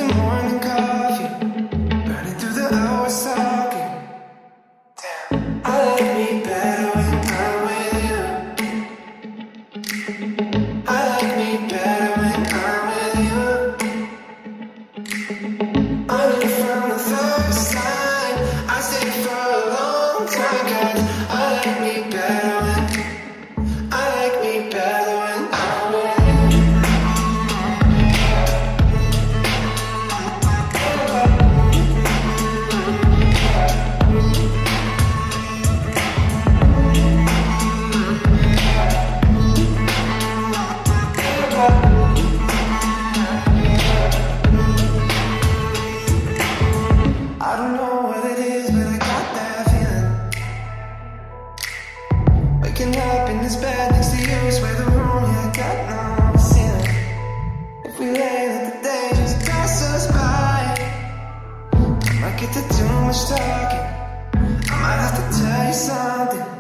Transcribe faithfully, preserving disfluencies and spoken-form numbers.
morning coffee, burning through the hours talking. Damn, I like me better when I'm with you. I like me better when I'm with you. I knew from the first time I stayed for a long time, 'cause I like me better when I like me better when I'm with you. I don't know what it is, but I got that feeling. Waking up in this bed next to you, swear the room, yeah, I got no ceiling. If we lay, let the day just pass us by. I might get to too much talking, I might have to tell you something.